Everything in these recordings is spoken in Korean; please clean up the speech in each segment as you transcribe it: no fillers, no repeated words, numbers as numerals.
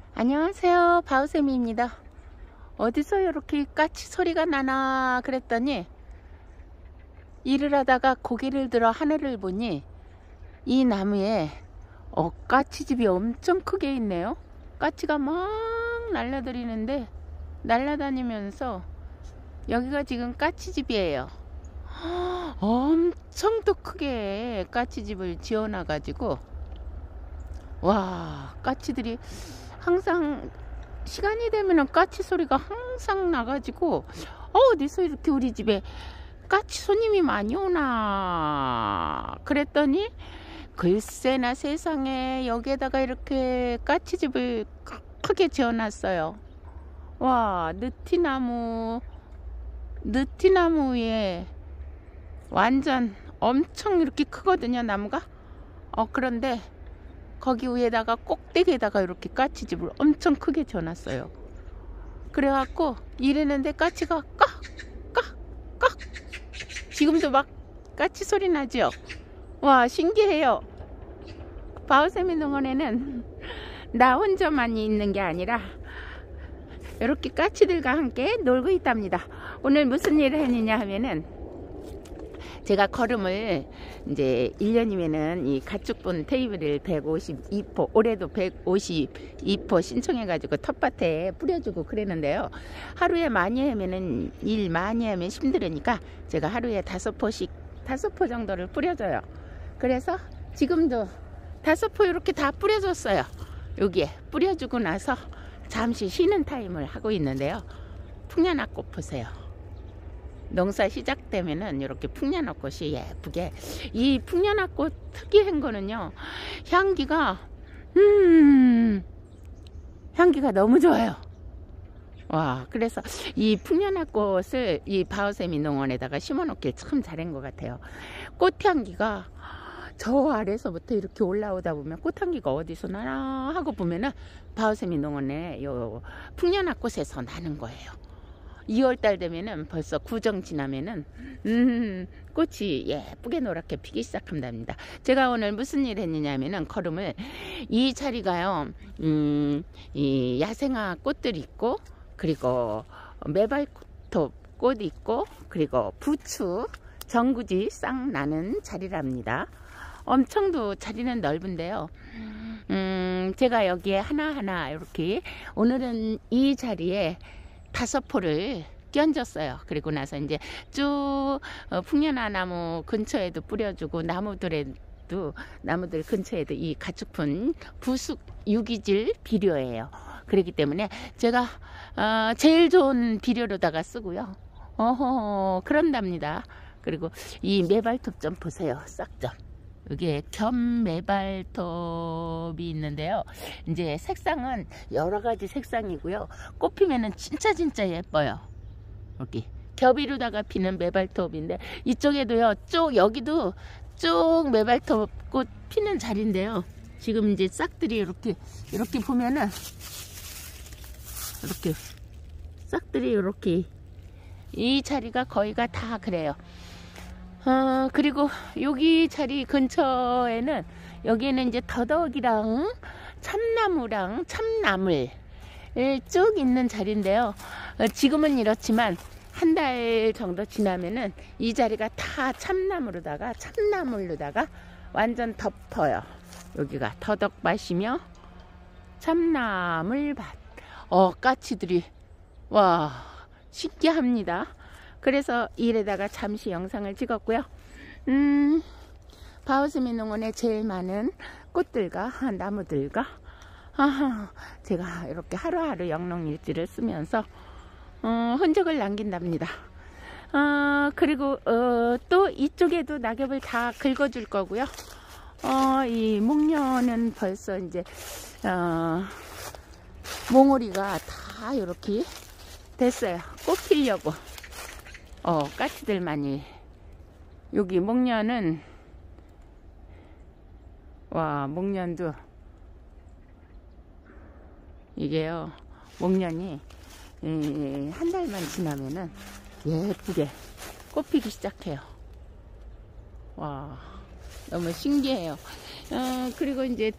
안녕하세요, 바우쌤입니다. 어디서 이렇게 까치 소리가 나나 그랬더니 일을 하다가 고개를 들어 하늘을 보니 이 나무에 까치집이 엄청 크게 있네요. 까치가 막 날라다니는데 날라다니면서 여기가 지금 까치집이에요. 엄청 또 크게 까치집을 지어놔 가지고 와, 까치들이 항상 시간이 되면은 까치 소리가 항상 나가지고 어디서 이렇게 우리 집에 까치 손님이 많이 오나 그랬더니 글쎄나 세상에 여기에다가 이렇게 까치집을 크게 지어놨어요. 와, 느티나무 위에 완전 엄청 이렇게 크거든요, 나무가. 그런데 거기 위에다가 꼭대기에다가 이렇게 까치집을 엄청 크게 지어놨어요. 그래갖고 이랬는데 까치가 깍깍깍 지금도 막 까치 소리 나죠? 와, 신기해요. 바우쌤의 농원에는 나 혼자만 있는 게 아니라 이렇게 까치들과 함께 놀고 있답니다. 오늘 무슨 일을 했느냐 하면은 제가 거름을 이제 1년이면은 이 가축분 테이블을 152포, 올해도 152포 신청해가지고 텃밭에 뿌려주고 그랬는데요. 하루에 많이 하면은 일 많이 하면 힘들으니까 제가 하루에 5포 정도를 뿌려줘요. 그래서 지금도 5포 이렇게 다 뿌려줬어요. 여기에 뿌려주고 나서 잠시 쉬는 타임을 하고 있는데요. 풍년화꽃 보세요. 농사 시작되면은 이렇게 풍년화꽃이 예쁘게, 이 풍년화꽃 특이한 거는요, 향기가 너무 좋아요. 와, 그래서 이 풍년화꽃을 이 바우쌤이 농원에다가 심어놓길 참 잘한 것 같아요. 꽃향기가 저 아래서부터 이렇게 올라오다 보면 꽃향기가 어디서 나나 하고 보면은 바우쌤이 농원에 요 풍년화꽃에서 나는 거예요. 2월달 되면은 벌써 구정 지나면은 꽃이 예쁘게 노랗게 피기 시작한답니다. 제가 오늘 무슨 일 했느냐 하면은 거름을 이 자리가요, 이 야생화 꽃들 있고, 그리고 메발톱 꽃 있고, 그리고 부추 전구지 싹 나는 자리랍니다. 엄청도 자리는 넓은데요. 제가 여기에 하나하나 이렇게 오늘은 이 자리에 5포를 끼얹었어요. 그리고 나서 이제 쭉 풍년화 나무 근처에도 뿌려주고 나무들 근처에도 이 가축분 부숙 유기질 비료예요. 그렇기 때문에 제가 제일 좋은 비료로다가 쓰고요. 그런답니다. 그리고 이 메발톱 좀 보세요. 싹 좀. 여기에 견메발톱이 있는데요. 이제 색상은 여러 가지 색상이고요. 꽃 피면은 진짜 예뻐요. 여기 겹이로다가 피는 메발톱인데, 이쪽에도요, 여기도 쭉 메발톱 꽃 피는 자리인데요. 지금 이제 싹들이 이렇게 보면은 이렇게 싹들이 이렇게 이 자리가 거의가 다 그래요. 그리고 여기 자리 근처에는 여기에는 이제 더덕이랑 참나무랑 참나물 쭉 있는 자리인데요. 지금은 이렇지만 한 달 정도 지나면은 이 자리가 다 참나물로다가 완전 덮어요. 여기가 더덕밭이며 참나물밭. 까치들이 와, 신기합니다. 그래서 이래다가 잠시 영상을 찍었고요. 바우쌤의 농원에 제일 많은 꽃들과 나무들과 제가 이렇게 하루하루 영농일지를 쓰면서 흔적을 남긴답니다. 그리고 또 이쪽에도 낙엽을 다 긁어줄 거고요. 이 목련은 벌써 이제 몽오리가 다 이렇게 됐어요. 꽃 피려고. 까치들만이. 여기 목련은, 와, 목련도 이게요, 목련이 한 달만 지나면은 예쁘게 꽃 피기 시작해요. 와, 너무 신기해요. 그리고 이제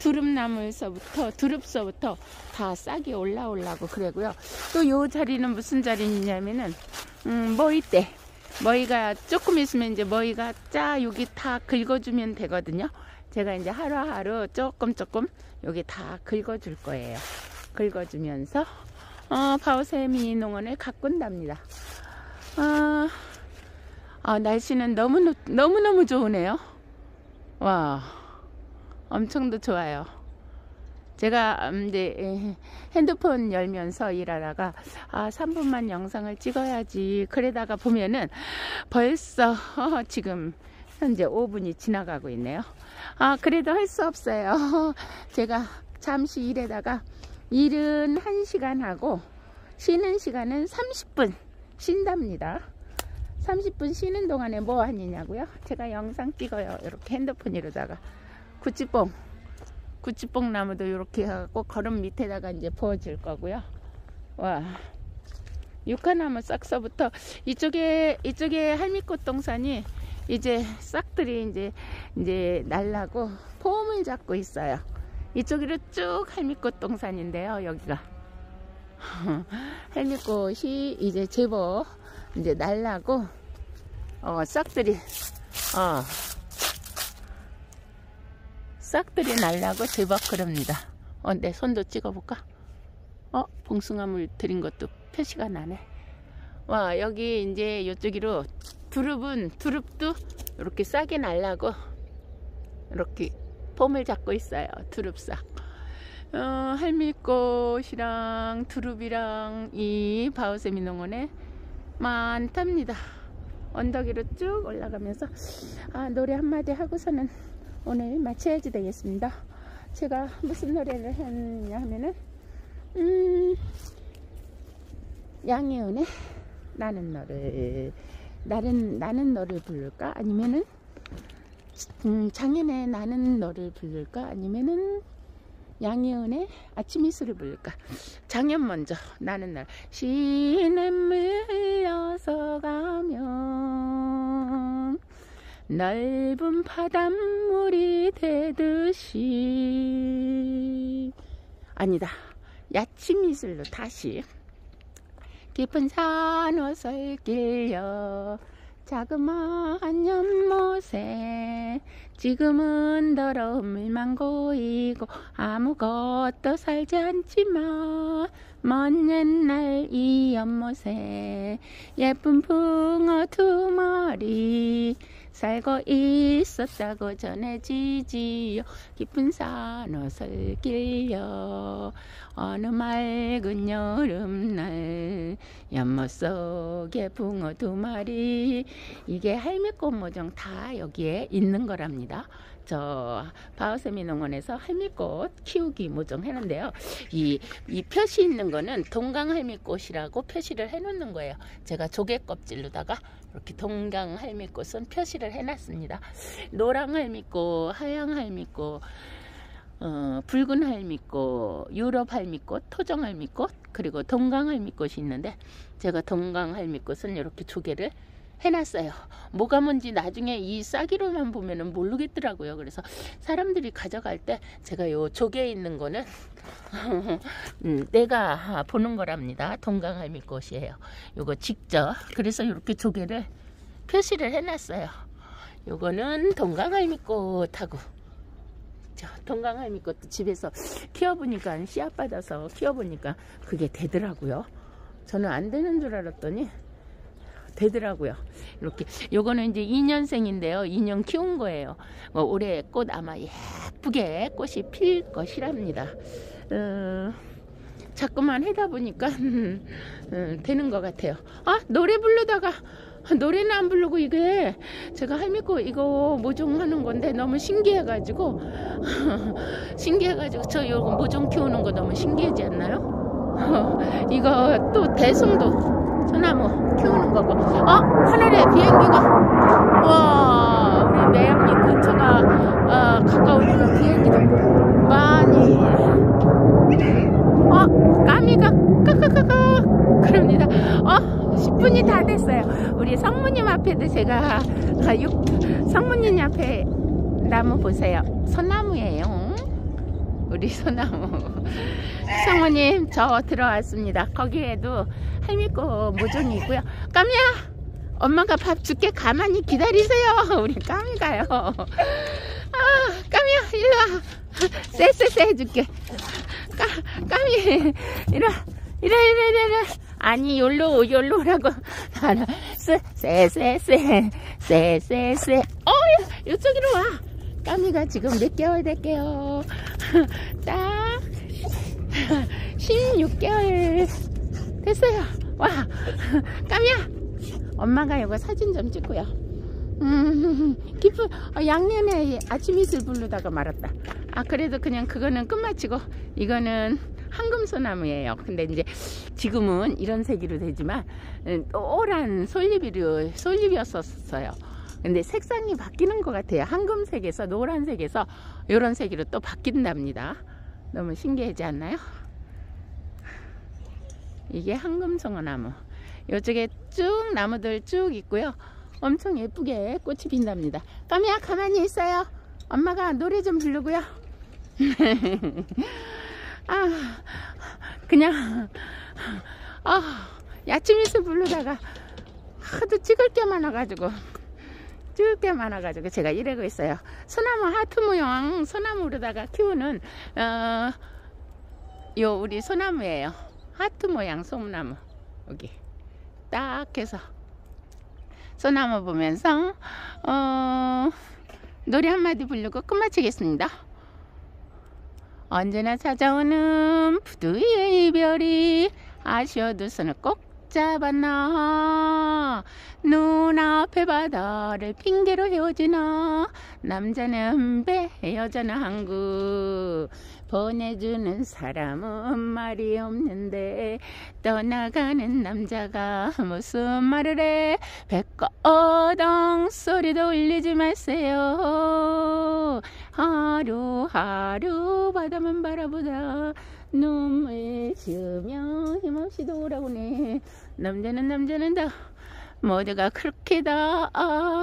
두릅서부터 다 싹이 올라오려고 그러고요. 또 요 자리는 무슨 자리냐면은, 머위대. 머위가 조금 있으면 이제 머위가 여기 다 긁어주면 되거든요. 제가 이제 하루하루 조금 여기 다 긁어줄 거예요. 긁어주면서, 바오세미 농원을 가꾼답니다. 날씨는 너무너무 좋으네요. 와, 엄청도 좋아요. 제가 이제 핸드폰 열면서 일하다가 3분만 영상을 찍어야지 그러다가 보면은 벌써 지금 현재 5분이 지나가고 있네요. 그래도 할 수 없어요. 제가 잠시 일하다가 일은 1시간 하고 쉬는 시간은 30분 쉰답니다. 30분 쉬는 동안에 뭐 하느냐고요? 제가 영상 찍어요. 이렇게 핸드폰 이러다가 구찌뽕 나무도 이렇게 하고 거름 밑에다가 이제 부어줄 거고요. 와, 유카나무 싹서부터 이쪽에 할미꽃 동산이 이제 싹들이 이제 날라고 폼을 잡고 있어요. 이쪽으로 쭉 할미꽃 동산인데요. 여기가 할미꽃이 이제 제법 이제 날라고 싹들이 날라고 제법 그럽니다. 내 손도 찍어볼까? 봉숭아물 들인 것도 표시가 나네. 와, 여기 이제 이쪽으로 두릅도 이렇게 싹이 날라고 이렇게 폼을 잡고 있어요. 두릅싹. 할미꽃이랑 두릅이랑 이 바오세미 농원에 많답니다. 언덕 위로 쭉 올라가면서 노래 한마디 하고서는 오늘 마쳐야지 되겠습니다. 제가 무슨 노래를 했냐 하면은 양혜은의 나는 너를 부를까? 아니면은 장현의 나는 너를 부를까? 아니면은 양혜은의 아침 이슬을 부를까? 장현 먼저. 나는 너. 시내 물려서 가면 넓은 바닷물이 되듯이. 아니다, 아침 이슬로 다시. 깊은 산호설 길려 자그마한 연못에 지금은 더러운 물만 고이고 아무것도 살지 않지만 먼 옛날 이 연못에 예쁜 붕어 2마리 살고 있었다고 전해지지요. 깊은 산호설 길려 어느 맑은 여름날 연못 속에 붕어 2마리. 이게 할미꽃 모종 다 여기에 있는 거랍니다. 저 바오세미 농원에서 할미꽃 키우기 모종 해놓은데요. 이 표시 있는 거는 동강 할미꽃이라고 표시를 해놓는 거예요. 제가 조개 껍질로다가 이렇게 동강 할미꽃은 표시를 해놨습니다. 노랑 할미꽃, 하양 할미꽃, 붉은 할미꽃, 유럽 할미꽃, 토종 할미꽃, 그리고 동강 할미꽃이 있는데 제가 동강 할미꽃은 이렇게 조개를 해놨어요. 뭐가 뭔지 나중에 이 싹이로만 보면은 모르겠더라고요. 그래서 사람들이 가져갈 때 제가 요 조개에 있는 거는 내가 보는 거랍니다. 동강 할미꽃이에요. 요거 직접. 그래서 이렇게 조개를 표시를 해놨어요. 요거는 동강 할미꽃하고, 동강 할미꽃도 집에서 키워보니까 씨앗 받아서 키워보니까 그게 되더라고요. 저는 안 되는 줄 알았더니 되더라고요. 이렇게 요거는 이제 2년생인데요 2년 키운 거예요. 올해 꽃 아마 예쁘게 꽃이 필 것이랍니다. 자꾸만 하다 보니까 되는 것 같아요. 노래 부르다가 노래는 안 부르고 이게 제가 할미꽃 이거 모종하는 건데 너무 신기해가지고 저 요거 모종 키우는 거 너무 신기하지 않나요? 이거 또 대송도 소나무 키우는 거고. 하늘에 비행기가, 와, 우리 매양리 근처가 가까우니까 비행기도 많이, 까미가 까까까까 그럽니다. 10분이 다 됐어요. 우리 성모님 앞에도 제가 성모님 앞에 나무 보세요. 소나무 소나무예요. 우리 소나무. 성우님, 저 들어왔습니다. 거기에도 할미꽃 모종이 있고요. 까미야, 엄마가 밥 줄게. 가만히 기다리세요. 우리 까미가요. 까미야, 일로 와. 쎄쎄쎄 해줄게. 까미, 이리 아니, 요로 오라고. 쎄쎄쎄. 이쪽으로 와. 까미가 지금 몇 개월 될게요. 딱 16개월 됐어요. 와, 까미야, 엄마가 이거 사진 좀 찍고요. 양년에 아침 이슬 부르다가 말았다. 그래도 그냥 그거는 끝마치고, 이거는 황금소나무예요. 근데 이제 지금은 이런 색으로 되지만 노란 솔잎이었었어요. 근데 색상이 바뀌는 것 같아요. 황금색에서 노란색에서 이런 색으로 또 바뀐답니다. 너무 신기하지 않나요? 이게 황금소나무. 이쪽에 쭉 나무들 쭉 있고요. 엄청 예쁘게 꽃이 핀답니다. 까미야, 가만히 있어요. 엄마가 노래 좀 부르고요. 그냥 야채미스 부르다가 하도 찍을 게 많아가지고 제가 이러고 있어요. 소나무 하트 모양 소나무로다가 키우는 요 우리 소나무예요. 하트 모양 소나무. 여기 딱 해서 소나무 보면서 노래 한마디 부르고 끝마치겠습니다. 언제나 찾아오는 부두의 이별이 아쉬워도 손을 꼭 잡았나. 눈앞의 바다를 핑계로 헤어지나. 남자는 배, 여자는 항구. 보내주는 사람은 말이 없는데 떠나가는 남자가 무슨 말을 해. 백거덩 소리도 울리지 마세요. 하루하루 바다만 바라보다 눈물 지으며 힘없이 돌아오네. 남자는 다 모두가 그렇게 다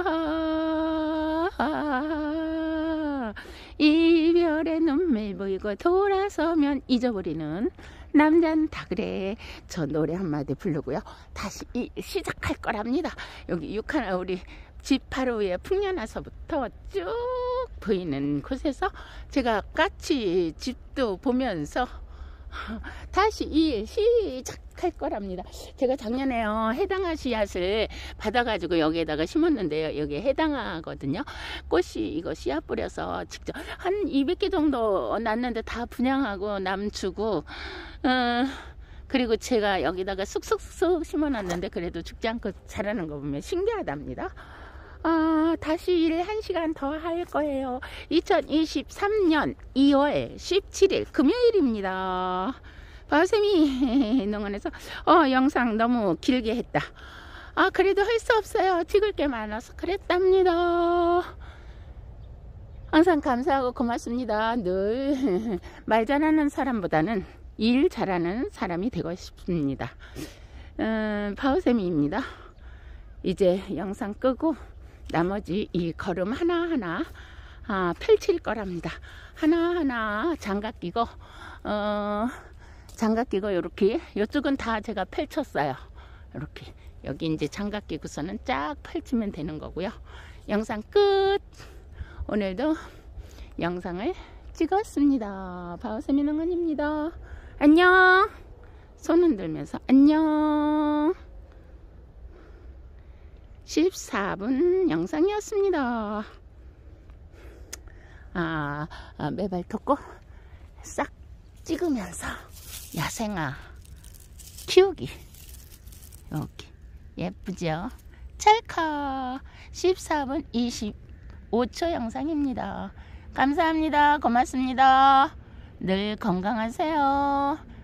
이별의 눈물 보이고 돌아서면 잊어버리는 남잔 다 그래. 저 노래 한마디 부르고요. 다시 시작할 거랍니다. 여기 우리 집 바로 위에 풍년화서부터 쭉 보이는 곳에서 제가 같이 집도 보면서 다시 일 시작할 거랍니다. 제가 작년에요, 해당화 씨앗을 받아가지고 여기에다가 심었는데요. 여기에 해당화거든요. 꽃이 이거 씨앗 뿌려서 직접 한 200개 정도 났는데 다 분양하고 남주고, 그리고 제가 여기다가 쑥쑥쑥 심어놨는데 그래도 죽지 않고 자라는 거 보면 신기하답니다. 다시 일 1시간 더 할 거예요. 2023년 2월 17일 금요일입니다. 바우세미 농원에서 영상 너무 길게 했다. 그래도 할 수 없어요. 찍을 게 많아서 그랬답니다. 항상 감사하고 고맙습니다. 늘 말 잘하는 사람보다는 일 잘하는 사람이 되고 싶습니다. 바우세미입니다. 이제 영상 끄고 나머지 이 걸음 하나하나 펼칠 거랍니다. 하나하나 장갑 끼고 이렇게 이쪽은 다 제가 펼쳤어요. 이렇게 여기 이제 장갑 끼고서는 쫙 펼치면 되는 거고요. 영상 끝. 오늘도 영상을 찍었습니다. 바우세미 농원입니다. 안녕. 손 흔들면서 안녕. 14분 영상이었습니다. 매발 덮고 싹 찍으면서 야생화 키우기. 이렇게 예쁘죠? 찰칵. 14분 25초 영상입니다. 감사합니다. 고맙습니다. 늘 건강하세요.